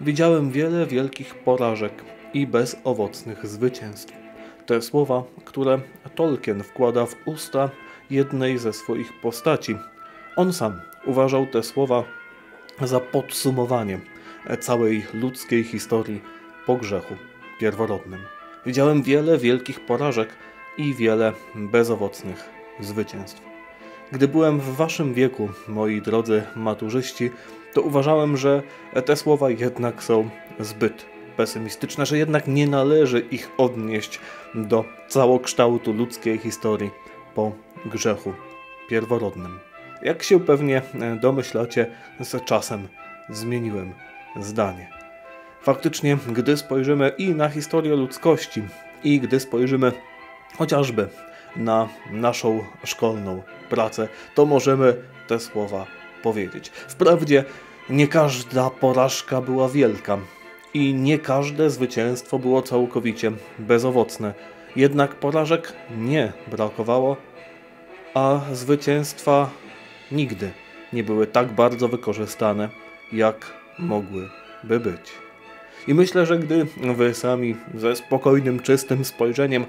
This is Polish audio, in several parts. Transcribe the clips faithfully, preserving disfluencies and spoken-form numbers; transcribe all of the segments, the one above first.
Widziałem wiele wielkich porażek i bezowocnych zwycięstw. Te słowa, które Tolkien wkłada w usta jednej ze swoich postaci. On sam uważał te słowa za podsumowanie całej ludzkiej historii po grzechu pierworodnym. Widziałem wiele wielkich porażek i wiele bezowocnych zwycięstw. Gdy byłem w waszym wieku, moi drodzy maturzyści, to uważałem, że te słowa jednak są zbyt pesymistyczne, że jednak nie należy ich odnieść do całokształtu ludzkiej historii po grzechu pierworodnym. Jak się pewnie domyślacie, z czasem zmieniłem zdanie. Faktycznie, gdy spojrzymy i na historię ludzkości, i gdy spojrzymy chociażby na naszą szkolną pracę, to możemy te słowa powiedzieć. Wprawdzie nie każda porażka była wielka i nie każde zwycięstwo było całkowicie bezowocne. Jednak porażek nie brakowało, a zwycięstwa nigdy nie były tak bardzo wykorzystane, jak mogłyby być. I myślę, że gdy wy sami ze spokojnym, czystym spojrzeniem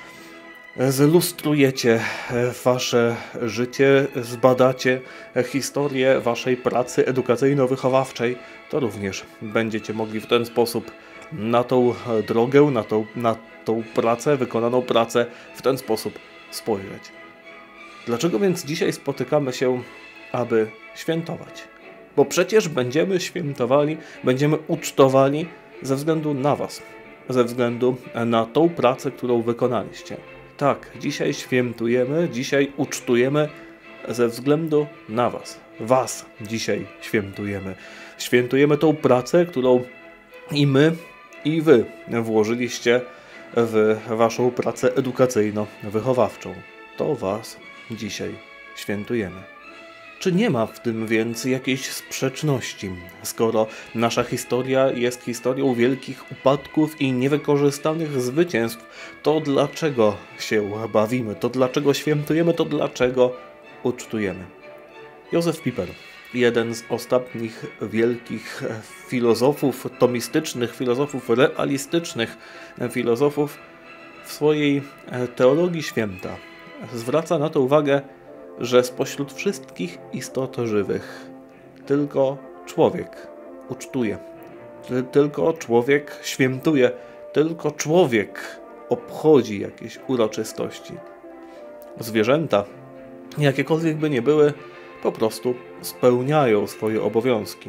zlustrujecie wasze życie, zbadacie historię waszej pracy edukacyjno-wychowawczej, to również będziecie mogli w ten sposób na tą drogę, na tą, na tą pracę, wykonaną pracę w ten sposób spojrzeć. Dlaczego więc dzisiaj spotykamy się, aby świętować? Bo przecież będziemy świętowali, będziemy ucztowani ze względu na was, ze względu na tą pracę, którą wykonaliście. Tak, dzisiaj świętujemy, dzisiaj ucztujemy ze względu na was. Was dzisiaj świętujemy. Świętujemy tą pracę, którą i my, i wy włożyliście w waszą pracę edukacyjno-wychowawczą. To was dzisiaj świętujemy. Czy nie ma w tym więc jakiejś sprzeczności, skoro nasza historia jest historią wielkich upadków i niewykorzystanych zwycięstw, to dlaczego się bawimy, to dlaczego świętujemy, to dlaczego ucztujemy? Józef Piper, jeden z ostatnich wielkich filozofów tomistycznych, filozofów realistycznych, filozofów w swojej teologii święta zwraca na to uwagę, że spośród wszystkich istot żywych tylko człowiek ucztuje, tylko człowiek świętuje, tylko człowiek obchodzi jakieś uroczystości. Zwierzęta, jakiekolwiek by nie były, po prostu spełniają swoje obowiązki.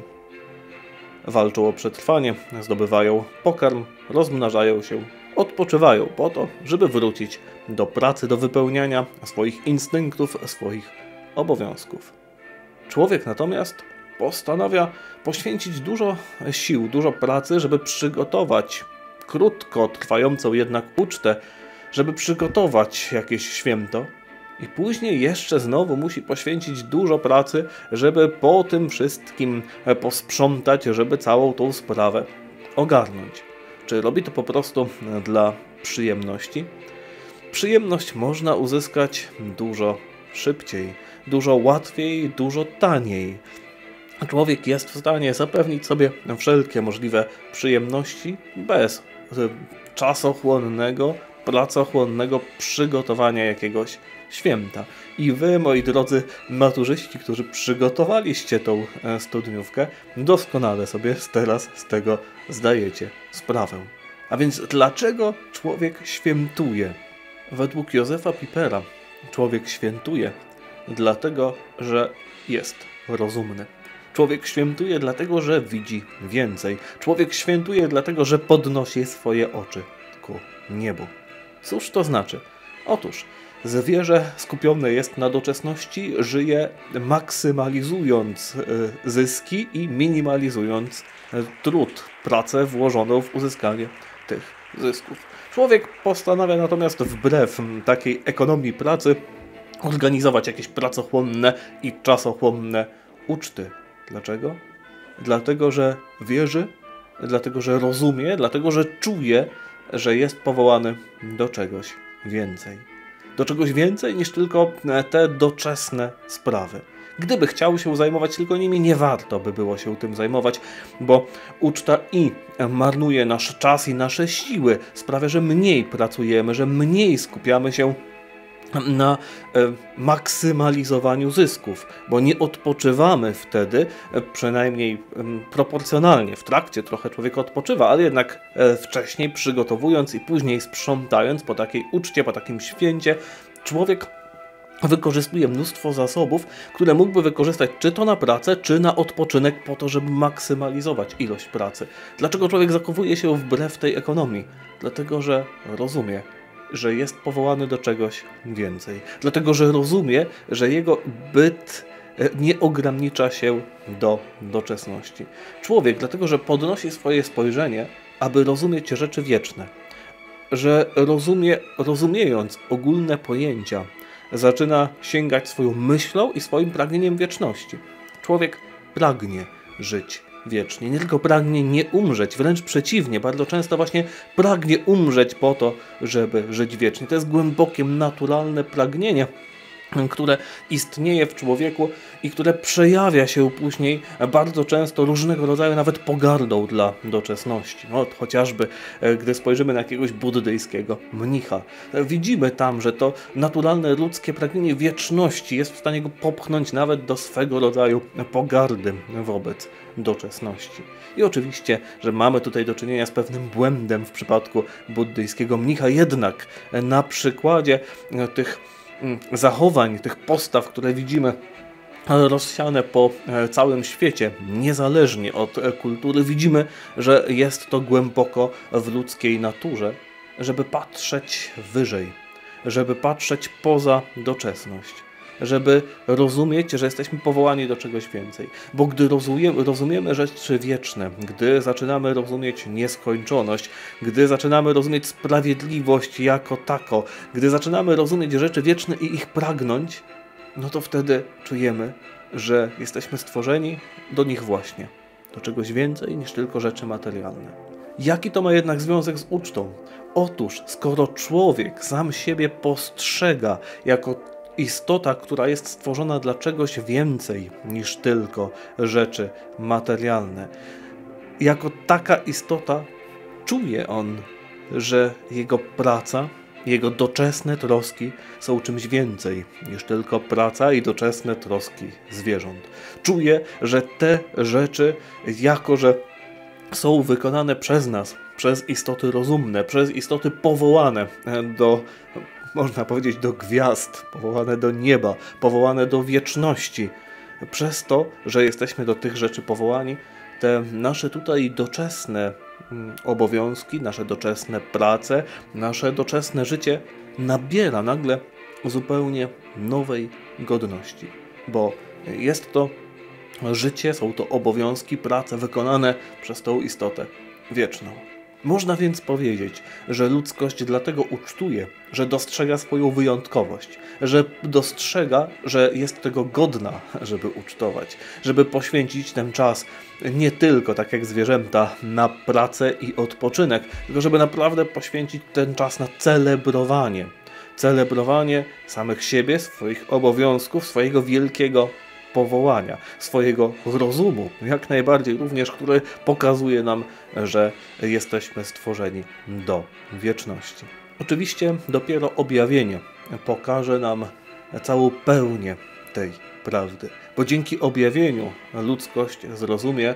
Walczą o przetrwanie, zdobywają pokarm, rozmnażają się, odpoczywają po to, żeby wrócić do pracy, do wypełniania swoich instynktów, swoich obowiązków. Człowiek natomiast postanawia poświęcić dużo sił, dużo pracy, żeby przygotować krótko trwającą jednak ucztę, żeby przygotować jakieś święto i później jeszcze znowu musi poświęcić dużo pracy, żeby po tym wszystkim posprzątać, żeby całą tą sprawę ogarnąć. Czy robi to po prostu dla przyjemności? Przyjemność można uzyskać dużo szybciej, dużo łatwiej, dużo taniej. Człowiek jest w stanie zapewnić sobie wszelkie możliwe przyjemności bez czasochłonnego, pracochłonnego przygotowania jakiegoś święta. I wy, moi drodzy maturzyści, którzy przygotowaliście tą studniówkę, doskonale sobie teraz z tego zdajecie sprawę. A więc dlaczego człowiek świętuje? Według Józefa Pipera człowiek świętuje dlatego, że jest rozumny. Człowiek świętuje dlatego, że widzi więcej. Człowiek świętuje dlatego, że podnosi swoje oczy ku niebu. Cóż to znaczy? Otóż zwierzę skupione jest na doczesności, żyje maksymalizując zyski i minimalizując trud, pracę włożoną w uzyskanie tych zysków. Człowiek postanawia natomiast wbrew takiej ekonomii pracy organizować jakieś pracochłonne i czasochłonne uczty. Dlaczego? Dlatego, że wierzy, dlatego, że rozumie, dlatego, że czuje, że jest powołany do czegoś więcej. do czegoś więcej niż tylko te doczesne sprawy. Gdyby chciał się zajmować tylko nimi, nie warto by było się tym zajmować, bo uczta i marnuje nasz czas i nasze siły, sprawia, że mniej pracujemy, że mniej skupiamy się na e, maksymalizowaniu zysków, bo nie odpoczywamy wtedy, e, przynajmniej e, proporcjonalnie. W trakcie trochę człowiek odpoczywa, ale jednak e, wcześniej przygotowując i później sprzątając po takiej uczcie, po takim święcie, człowiek wykorzystuje mnóstwo zasobów, które mógłby wykorzystać czy to na pracę, czy na odpoczynek po to, żeby maksymalizować ilość pracy. Dlaczego człowiek zachowuje się wbrew tej ekonomii? Dlatego, że rozumie, że jest powołany do czegoś więcej. Dlatego, że rozumie, że jego byt nie ogranicza się do doczesności. Człowiek, dlatego, że podnosi swoje spojrzenie, aby rozumieć rzeczy wieczne. Że rozumie, rozumiejąc ogólne pojęcia, zaczyna sięgać swoją myślą i swoim pragnieniem wieczności. Człowiek pragnie żyć wiecznie, nie tylko pragnie nie umrzeć, wręcz przeciwnie, bardzo często właśnie pragnie umrzeć po to, żeby żyć wiecznie. To jest głębokie, naturalne pragnienie, które istnieje w człowieku i które przejawia się później bardzo często różnego rodzaju nawet pogardą dla doczesności. No, chociażby gdy spojrzymy na jakiegoś buddyjskiego mnicha, widzimy tam, że to naturalne ludzkie pragnienie wieczności jest w stanie go popchnąć nawet do swego rodzaju pogardy wobec doczesności. I oczywiście, że mamy tutaj do czynienia z pewnym błędem w przypadku buddyjskiego mnicha, jednak na przykładzie tych zachowań, tych postaw, które widzimy rozsiane po całym świecie, niezależnie od kultury, widzimy, że jest to głęboko w ludzkiej naturze, żeby patrzeć wyżej, żeby patrzeć poza doczesność, żeby rozumieć, że jesteśmy powołani do czegoś więcej. Bo gdy rozumiemy, rozumiemy rzeczy wieczne, gdy zaczynamy rozumieć nieskończoność, gdy zaczynamy rozumieć sprawiedliwość jako tako, gdy zaczynamy rozumieć rzeczy wieczne i ich pragnąć, no to wtedy czujemy, że jesteśmy stworzeni do nich właśnie, do czegoś więcej niż tylko rzeczy materialne. Jaki to ma jednak związek z ucztą? Otóż, skoro człowiek sam siebie postrzega jako istota, która jest stworzona dla czegoś więcej niż tylko rzeczy materialne, jako taka istota czuje on, że jego praca, jego doczesne troski są czymś więcej niż tylko praca i doczesne troski zwierząt. Czuje, że te rzeczy, jako że są wykonane przez nas, przez istoty rozumne, przez istoty powołane do, można powiedzieć, do gwiazd, powołane do nieba, powołane do wieczności. Przez to, że jesteśmy do tych rzeczy powołani, te nasze tutaj doczesne obowiązki, nasze doczesne prace, nasze doczesne życie nabiera nagle zupełnie nowej godności. Bo jest to życie, są to obowiązki, prace wykonane przez tą istotę wieczną. Można więc powiedzieć, że ludzkość dlatego ucztuje, że dostrzega swoją wyjątkowość, że dostrzega, że jest tego godna, żeby ucztować, żeby poświęcić ten czas nie tylko, tak jak zwierzęta, na pracę i odpoczynek, tylko żeby naprawdę poświęcić ten czas na celebrowanie. Celebrowanie samych siebie, swoich obowiązków, swojego wielkiego powołania, swojego rozumu, jak najbardziej również, który pokazuje nam, że jesteśmy stworzeni do wieczności. Oczywiście dopiero objawienie pokaże nam całą pełnię tej prawdy, bo dzięki objawieniu ludzkość zrozumie,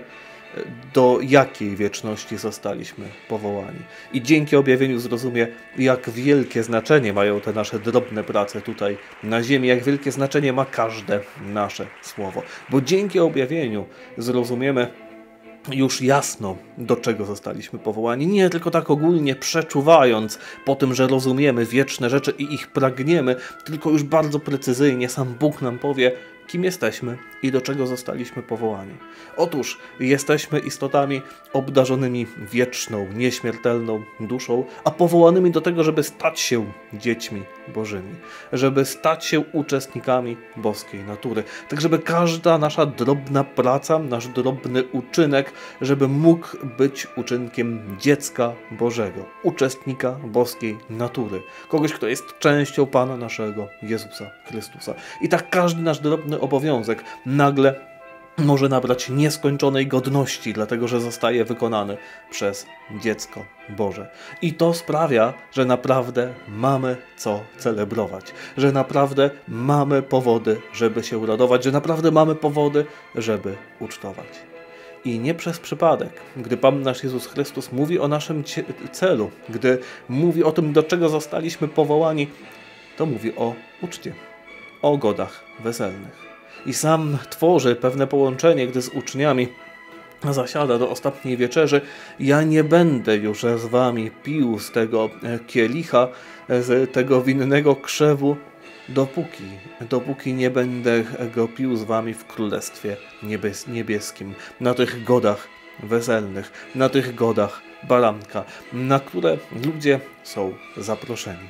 do jakiej wieczności zostaliśmy powołani. I dzięki objawieniu zrozumie, jak wielkie znaczenie mają te nasze drobne prace tutaj na ziemi, jak wielkie znaczenie ma każde nasze słowo. Bo dzięki objawieniu zrozumiemy już jasno, do czego zostaliśmy powołani. Nie tylko tak ogólnie przeczuwając po tym, że rozumiemy wieczne rzeczy i ich pragniemy, tylko już bardzo precyzyjnie sam Bóg nam powie, kim jesteśmy i do czego zostaliśmy powołani. Otóż jesteśmy istotami obdarzonymi wieczną, nieśmiertelną duszą, a powołanymi do tego, żeby stać się dziećmi Bożymi, żeby stać się uczestnikami boskiej natury, tak żeby każda nasza drobna praca, nasz drobny uczynek, żeby mógł być uczynkiem dziecka Bożego, uczestnika boskiej natury, kogoś, kto jest częścią Pana naszego Jezusa Chrystusa. I tak każdy nasz drobny obowiązek nagle może nabrać nieskończonej godności, dlatego że zostaje wykonany przez dziecko Boże. I to sprawia, że naprawdę mamy co celebrować, że naprawdę mamy powody, żeby się radować, że naprawdę mamy powody, żeby ucztować. I nie przez przypadek, gdy Pan nasz Jezus Chrystus mówi o naszym celu, gdy mówi o tym, do czego zostaliśmy powołani, to mówi o uczcie, o godach weselnych. I sam tworzy pewne połączenie, gdy z uczniami zasiada do ostatniej wieczerzy. Ja nie będę już z wami pił z tego kielicha, z tego winnego krzewu, dopóki, dopóki nie będę go pił z wami w Królestwie Niebies Niebieskim, na tych godach weselnych, na tych godach baranka, na które ludzie są zaproszeni.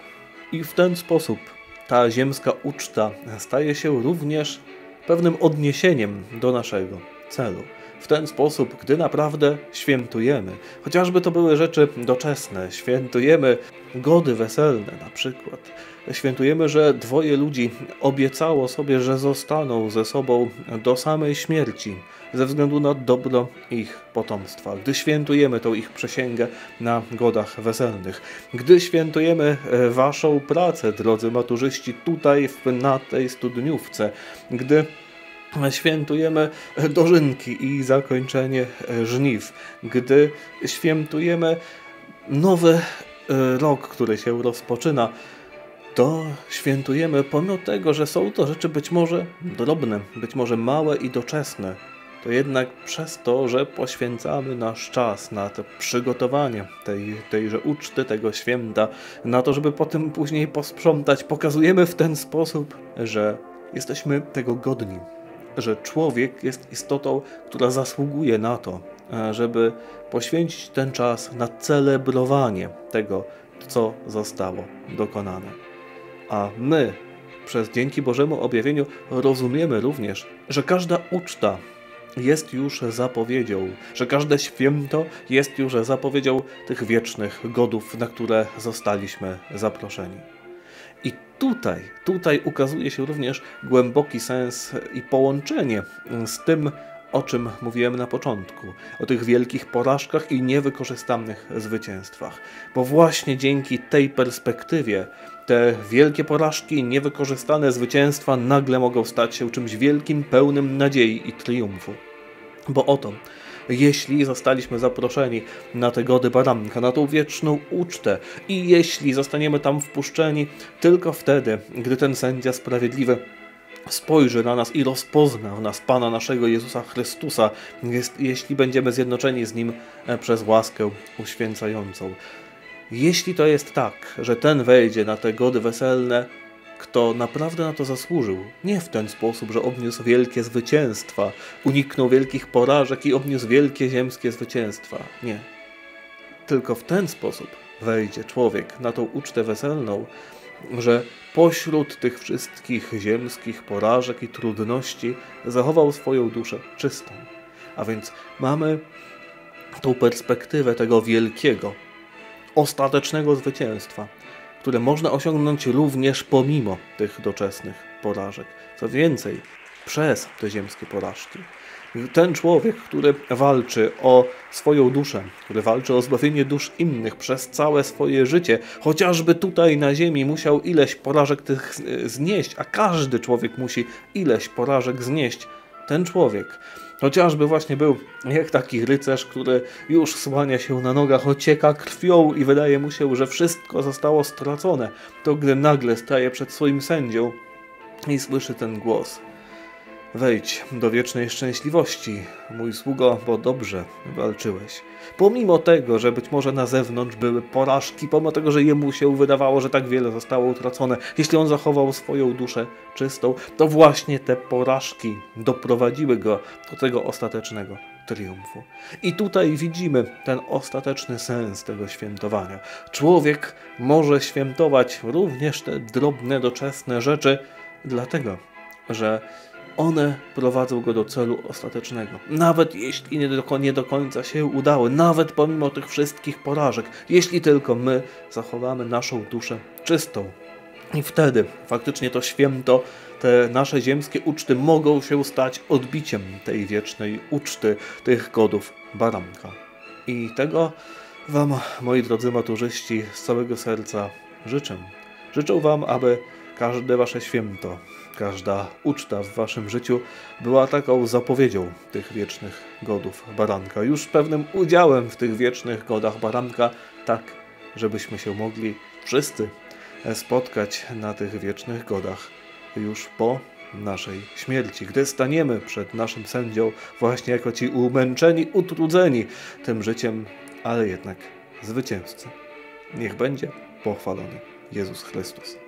I w ten sposób ta ziemska uczta staje się również pewnym odniesieniem do naszego celu. W ten sposób, gdy naprawdę świętujemy, chociażby to były rzeczy doczesne, świętujemy gody weselne na przykład, świętujemy, że dwoje ludzi obiecało sobie, że zostaną ze sobą do samej śmierci, ze względu na dobro ich potomstwa. Gdy świętujemy tą ich przysięgę na godach weselnych, gdy świętujemy waszą pracę, drodzy maturzyści, tutaj na tej studniówce, gdy świętujemy dożynki i zakończenie żniw, gdy świętujemy nowy rok, który się rozpoczyna, to świętujemy pomimo tego, że są to rzeczy być może drobne, być może małe i doczesne, to jednak przez to, że poświęcamy nasz czas na to przygotowanie tej, tejże uczty, tego święta, na to, żeby potem później posprzątać, pokazujemy w ten sposób, że jesteśmy tego godni, że człowiek jest istotą, która zasługuje na to, żeby poświęcić ten czas na celebrowanie tego, co zostało dokonane. A my, przez dzięki Bożemu objawieniu, rozumiemy również, że każda uczta jest już zapowiedzią, że każde święto jest już zapowiedzią tych wiecznych godów, na które zostaliśmy zaproszeni. I tutaj, tutaj ukazuje się również głęboki sens i połączenie z tym, o czym mówiłem na początku, o tych wielkich porażkach i niewykorzystanych zwycięstwach. Bo właśnie dzięki tej perspektywie te wielkie porażki i niewykorzystane zwycięstwa nagle mogą stać się czymś wielkim, pełnym nadziei i triumfu. Bo oto, jeśli zostaliśmy zaproszeni na te gody baranka, na tą wieczną ucztę i jeśli zostaniemy tam wpuszczeni tylko wtedy, gdy ten sędzia sprawiedliwy spojrzy na nas i rozpozna w nas Pana naszego Jezusa Chrystusa, jest, jeśli będziemy zjednoczeni z Nim przez łaskę uświęcającą. Jeśli to jest tak, że ten wejdzie na te gody weselne, kto naprawdę na to zasłużył, nie w ten sposób, że odniósł wielkie zwycięstwa, uniknął wielkich porażek i odniósł wielkie ziemskie zwycięstwa. Nie. Tylko w ten sposób wejdzie człowiek na tą ucztę weselną, że pośród tych wszystkich ziemskich porażek i trudności zachował swoją duszę czystą. A więc mamy tą perspektywę tego wielkiego, ostatecznego zwycięstwa, które można osiągnąć również pomimo tych doczesnych porażek. Co więcej, przez te ziemskie porażki. Ten człowiek, który walczy o swoją duszę, który walczy o zbawienie dusz innych przez całe swoje życie, chociażby tutaj na ziemi musiał ileś porażek tych znieść, a każdy człowiek musi ileś porażek znieść. Ten człowiek chociażby właśnie był jak taki rycerz, który już słania się na nogach, ocieka krwią i wydaje mu się, że wszystko zostało stracone, to gdy nagle staje przed swoim sędzią i słyszy ten głos: Wejdź do wiecznej szczęśliwości, mój sługo, bo dobrze walczyłeś. Pomimo tego, że być może na zewnątrz były porażki, pomimo tego, że jemu się wydawało, że tak wiele zostało utracone, jeśli on zachował swoją duszę czystą, to właśnie te porażki doprowadziły go do tego ostatecznego triumfu. I tutaj widzimy ten ostateczny sens tego świętowania. Człowiek może świętować również te drobne, doczesne rzeczy, dlatego, że one prowadzą go do celu ostatecznego. Nawet jeśli nie do, nie do końca się udały, nawet pomimo tych wszystkich porażek, jeśli tylko my zachowamy naszą duszę czystą. I wtedy faktycznie to święto, te nasze ziemskie uczty mogą się stać odbiciem tej wiecznej uczty tych godów baranka. I tego wam, moi drodzy maturzyści, z całego serca życzę. Życzę wam, aby każde wasze święto, każda uczta w waszym życiu była taką zapowiedzią tych wiecznych godów baranka. Już pewnym udziałem w tych wiecznych godach baranka, tak żebyśmy się mogli wszyscy spotkać na tych wiecznych godach już po naszej śmierci, gdy staniemy przed naszym sędzią właśnie jako ci umęczeni, utrudzeni tym życiem, ale jednak zwycięzcy. Niech będzie pochwalony Jezus Chrystus.